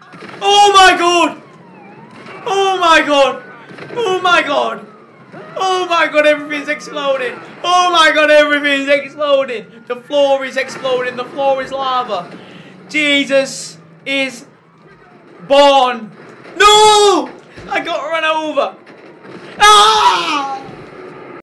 Oh my god! Oh my god! Oh my god! Oh my god, everything's exploding! Oh my god, everything's exploding! The floor is exploding, the floor is lava! Jesus is born! No! I got run over! Ah!